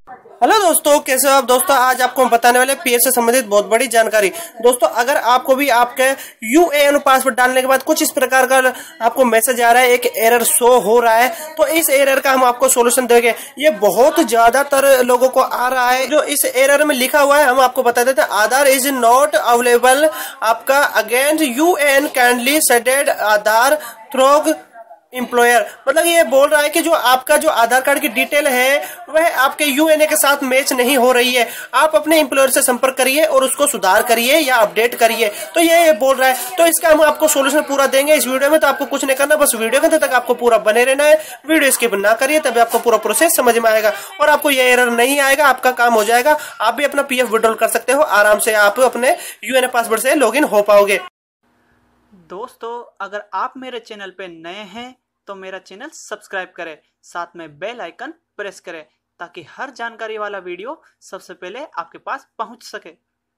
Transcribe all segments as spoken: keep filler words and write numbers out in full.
Hello दोस्तों, कैसे हो आप दोस्तों। आज आपको हम बताने वाले पीएफ से संबंधित बहुत बड़ी जानकारी। दोस्तों, अगर आपको भी आपके यूएएन पासवर्ड डालने के बाद कुछ इस प्रकार का आपको मैसेज आ रहा है, एक एरर शो हो रहा है, तो इस एरर का हम आपको सॉल्यूशन देंगे। ये बहुत ज्यादातर लोगों को आ रहा है। जो इस एरर में लिखा हुआ है हम आपको बता देते हैं। आधार इज नॉट अवेलेबल आपका against UAN kindly seeded Aadhaar through employer. मतलब ये बोल रहा है कि जो आपका जो आधार कार्ड की डिटेल है वह आपके यूएनए के साथ मैच नहीं हो रही है। आप अपने एम्प्लॉयर से संपर्क करिए और उसको सुधार करिए या अपडेट करिए। तो ये बोल रहा है, तो इसका हम आपको सॉल्यूशन पूरा देंगे इस वीडियो में। तो आपको कुछ नहीं करना, बस वीडियो के अंत तक आपको पूरा बने रहना है। वीडियो स्किप ना करिए, तभी आपको पूरा प्रोसेस समझ में आएगा और आपको ये एरर नहीं आएगा, आपका काम हो जाएगा। आप भी अपना पीएफ विड्रॉल कर सकते हो आराम से। आप अपने यूएनए पासवर्ड से लॉग इन हो पाओगे। दोस्तों, अगर आप मेरे चैनल पे नए हैं तो मेरा चैनल सब्सक्राइब करें, साथ में बेल आइकन प्रेस करें ताकि हर जानकारी वाला वीडियो सबसे पहले आपके पास पहुंच सके।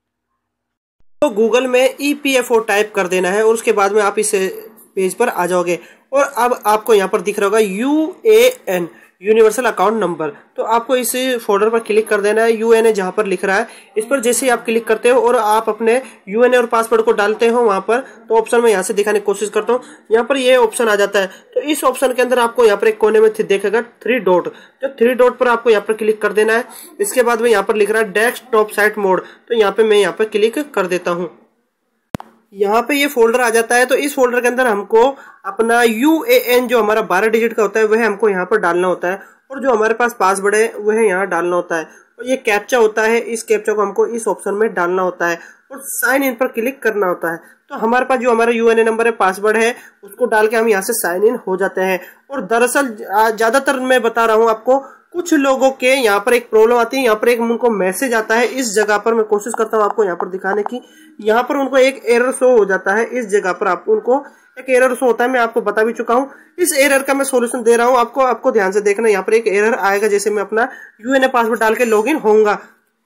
तो गूगल में ईपीएफओ टाइप कर देना है और उसके बाद में आप इस पेज पर आ जाओगे और अब आपको यहाँ पर दिख रहा होगा यूएएन यूनिवर्सल अकाउंट नंबर। तो आपको इस फोल्डर पर क्लिक कर देना है। यूएनए जहां पर लिख रहा है इस पर जैसे ही आप क्लिक करते हो और आप अपने यूएनए और पासवर्ड को डालते हो वहां पर, तो ऑप्शन में यहां से दिखाने की कोशिश करता हूं। यहां पर ये ऑप्शन आ जाता है। तो इस ऑप्शन के अंदर आपको यहाँ पर एक कोने में देखेगा थ्री डॉट। जो थ्री डॉट पर आपको यहाँ पर क्लिक कर देना है। इसके बाद में यहाँ पर लिख रहा है डेस्कटॉप साइट मोड। तो यहाँ पे मैं यहाँ पर क्लिक कर देता हूँ। यहाँ पे ये फोल्डर आ जाता है। तो इस फोल्डर के अंदर हमको अपना यूएएन जो हमारा बारह डिजिट का होता है वह हमको यहाँ पर डालना होता है और जो हमारे पास पासवर्ड है वह यहाँ डालना होता है। और ये कैप्चा होता है, इस कैप्चा को हमको इस ऑप्शन में डालना होता है और साइन इन पर क्लिक करना होता है। तो हमारे पास जो हमारा यूएनए नंबर है, पासवर्ड है, उसको डाल के हम यहाँ से साइन इन हो जाते हैं। और दरअसल ज्यादातर मैं बता रहा हूँ आपको, कुछ लोगों के यहाँ पर एक प्रॉब्लम आती है। यहाँ पर एक उनको मैसेज आता है। इस जगह पर मैं कोशिश करता हूँ आपको यहाँ पर दिखाने की। यहाँ पर उनको एक एरर शो हो जाता है। इस जगह पर आप उनको एक एरर शो होता है, मैं आपको बता भी चुका हूँ। इस एरर का मैं सॉल्यूशन दे रहा हूँ आपको। आपको ध्यान से देखना, यहाँ पर एक एरर आएगा जैसे मैं अपना यूएनए पासवर्ड डाल के लॉगिन होऊंगा।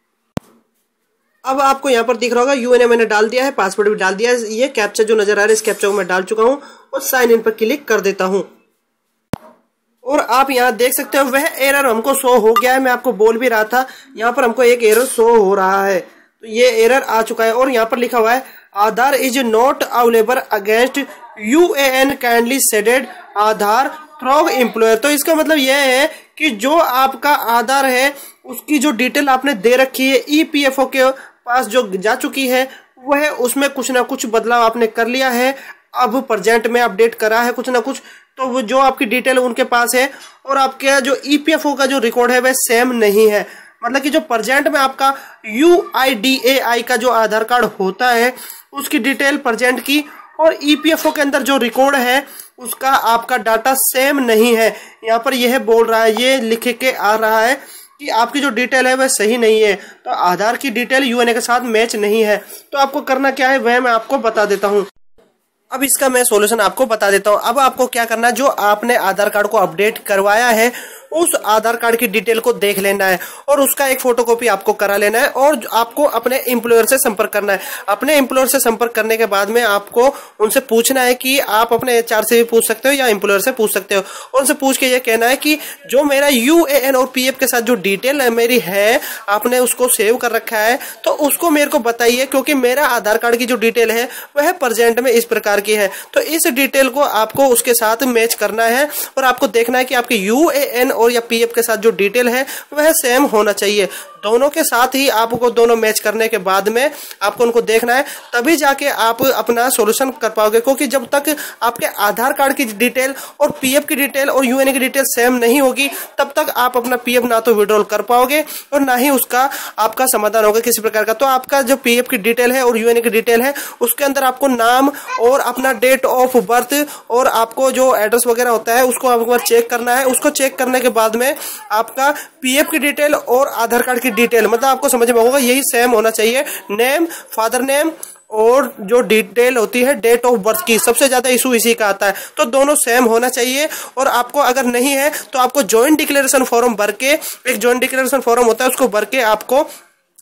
अब आपको यहाँ पर दिख रहा होगा यूएनए मैंने डाल दिया है, पासवर्ड भी डाल दिया है। ये कैप्चा जो नजर आ रहा है, इस कैप्चा को मैं डाल चुका हूँ और साइन इन पर क्लिक कर देता हूँ। और आप यहाँ देख सकते हो वह एरर हमको शो हो गया है। मैं आपको बोल भी रहा था, यहाँ पर हमको एक एरर शो हो रहा है। तो ये एरर आ चुका है और यहाँ पर लिखा हुआ है Aadhaar is not available against UAN kindly seeded Aadhaar through employer. तो इसका मतलब यह है कि जो आपका आधार है उसकी जो डिटेल आपने दे रखी है ईपीएफओ के पास जो जा चुकी है, वह उसमें कुछ ना कुछ बदलाव आपने कर लिया है। अब प्रेजेंट में अपडेट करा है कुछ ना कुछ, तो वो जो आपकी डिटेल उनके पास है और आपके जो ईपीएफओ का जो रिकॉर्ड है वह सेम नहीं है। मतलब कि जो प्रेजेंट में आपका यूआईडीएआई का जो आधार कार्ड होता है उसकी डिटेल प्रेजेंट की और ईपीएफओ के अंदर जो रिकॉर्ड है उसका आपका डाटा सेम नहीं है। यहाँ पर यह बोल रहा है, ये लिख के आ रहा है कि आपकी जो डिटेल है वह सही नहीं है। तो आधार की डिटेल यूएनए के साथ मैच नहीं है। तो आपको करना क्या है वह मैं आपको बता देता हूँ। अब इसका मैं सॉल्यूशन आपको बता देता हूँ। अब आपको क्या करना है, जो आपने आधार कार्ड को अपडेट करवाया है उस आधार कार्ड की डिटेल को देख लेना है और उसका एक फोटोकॉपी आपको करा लेना है और आपको अपने एम्प्लॉयर से संपर्क करना है। अपने एम्प्लॉयर से संपर्क करने के बाद में आपको उनसे पूछना है कि आप अपने एचआर से भी पूछ सकते हो या एम्प्लॉयर से पूछ सकते हो। उनसे पूछ के ये कहना है कि जो मेरा यूएएन और पीएफ के साथ जो डिटेल है मेरी है, आपने उसको सेव कर रखा है, तो उसको मेरे को बताइए, क्योंकि मेरा आधार कार्ड की जो डिटेल है वह प्रेजेंट में इस प्रकार की है। तो इस डिटेल को आपको उसके साथ मैच करना है और आपको देखना है कि आपके यूएएन और या पीएफ के साथ जो डिटेल है वह सेम होना चाहिए। दोनों के साथ ही आपको दोनों मैच करने के बाद में आपको उनको देखना है, तभी जाके आप अपना सॉल्यूशन कर पाओगे। क्योंकि जब तक आपके आधार कार्ड की डिटेल और पीएफ की डिटेल और यूएनए की डिटेल सेम नहीं होगी तब तक आप अपना पीएफ ना तो विड्रॉल कर पाओगे और ना ही उसका आपका समाधान होगा किसी प्रकार का। तो आपका जो पीएफ की डिटेल है और यूएनए की डिटेल है उसके अंदर आपको नाम और अपना डेट ऑफ बर्थ और आपको जो एड्रेस वगैरह होता है उसको आपको चेक करना है। उसको चेक करने के बाद में आपका पीएफ की डिटेल और आधार कार्ड की डिटेल, मतलब आपको समझ में होगा यही सेम होना चाहिए। नेम, फादर नेम और जो डिटेल होती है डेट ऑफ बर्थ की, सबसे ज्यादा इशू इसी का आता है। तो दोनों सेम होना चाहिए और आपको अगर नहीं है तो आपको जॉइंट डिक्लेरेशन फॉर्म भर के, एक जॉइंट डिक्लेरेशन फॉर्म होता है उसको भर के आपको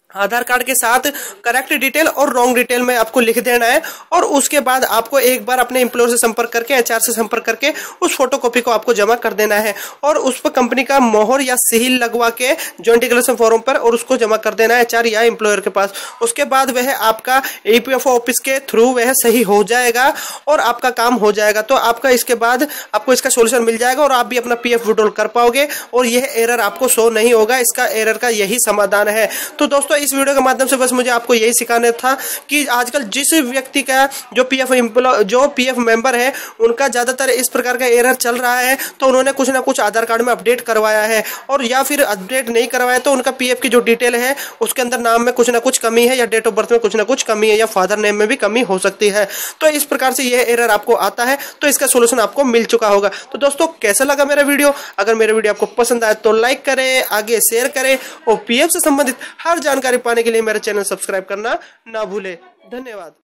आधार कार्ड के साथ करेक्ट डिटेल और रॉन्ग डिटेल में आपको लिख देना है। और उसके बाद आपको एक बार अपने एम्प्लॉयर से संपर्क करके, एचआर से संपर्क करके उस फोटोकॉपी को आपको जमा कर देना है और उस पर कंपनी का मोहर या सील लगवा के जॉइंट डिक्लेरेशन फॉर्म पर और उसको जमा कर देना है एचआर या एम्प्लॉयर के पास। उसके बाद वह आपका ईपीएफओ ऑफिस के थ्रू वह सही हो जाएगा और आपका काम हो जाएगा। तो आपका इसके बाद आपको इसका सोल्यूशन मिल जाएगा और आप भी अपना पीएफ विड्रॉल कर पाओगे और यह एरर आपको शो नहीं होगा। इसका एरर का यही समाधान है। तो दोस्तों इस वीडियो के माध्यम से बस मुझे आपको यही सिखाना था कि आजकल जिस व्यक्ति का जो पीएफ एम्प्लॉय जो पीएफ मेंबर है उनका ज्यादातर इस प्रकार का एरर चल रहा है, तो उन्होंने कुछ ना कुछ आधार कार्ड में अपडेट करवाया है और या फिर अपडेट नहीं करवाया तो उनका पीएफ की जो डिटेल है उसके अंदर नाम में कुछ ना कुछ कमी है या डेट ऑफ बर्थ में कुछ ना कुछ कमी है या फादर नेम में भी कमी हो सकती है। तो इस प्रकार से यह एरर आपको आता है, तो इसका सोल्यूशन आपको मिल चुका होगा। तो दोस्तों कैसा लगा मेरा वीडियो? अगर मेरा वीडियो आपको पसंद आए तो लाइक करें, आगे शेयर करें और पीएफ से संबंधित हर जानकारी पाने के लिए मेरे चैनल सब्सक्राइब करना ना भूलें। धन्यवाद।